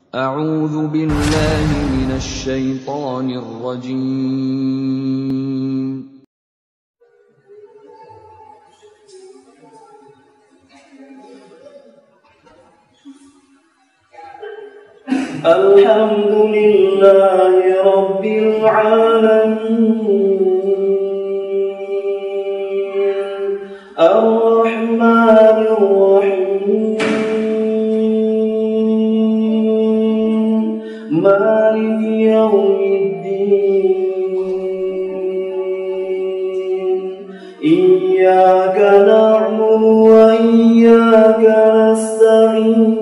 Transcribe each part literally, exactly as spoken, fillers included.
أعوذ بالله من الشيطان الرجيم. الحمد لله رب العالمين الرحمن الرحيم مالك يوم الدين إياك نعبد وإياك نستعين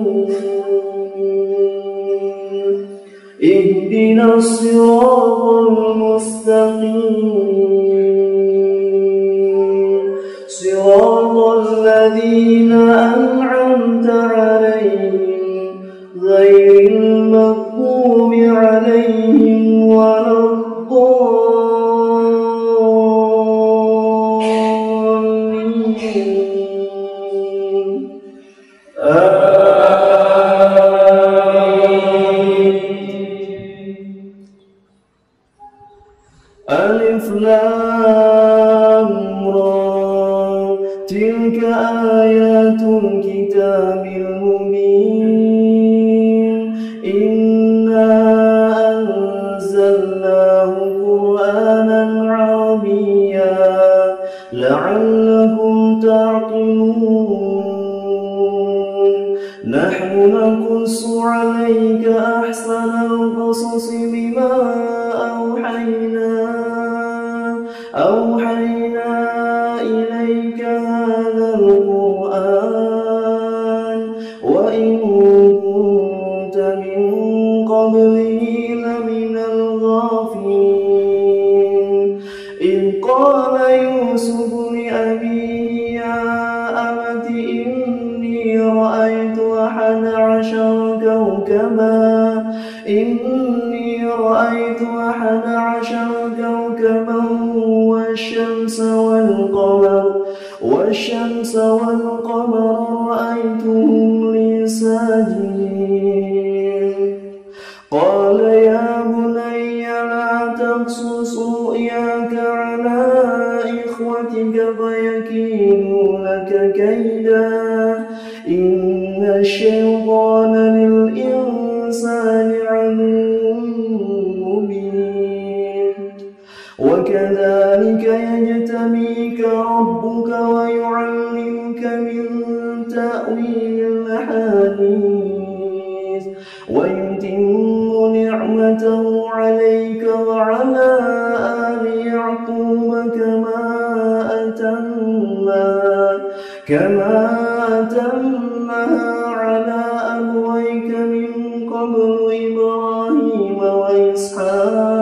اهدنا الصراط المستقيم صراط الذين أنعمت عليهم غير المغضوب عليهم ولا الضالين. ألف لام را تلك آيات الكتاب المبين إنا أنزلناه قرآنا عربيا لعلكم تعقلون نحن نقص عليك أحسن القصص بما أوحينا أوحينا إليك هذا القرآن وإن كنت من قبله لمن الغافلين إذ قال يوسف لأبيه يا أبت إني رأيت أحد عشر كوكبا إني رأيت أحد عشر كوكبا والشمس والقمر والشمس والقمر رأيتهم لي ساجدين قال يا بني لا تقصص رؤياك على إخوتك فيكيدوا لك كيدا إن الشيطان للإنسان عدو مبين وكذلك يجتبيك ربك ويعلمك من تأويل الأحاديث ويتم نعمته عليك وعلى آل يعقوب كما أتمها كما أتمها على أبويك من قبل إبراهيم وإسحاق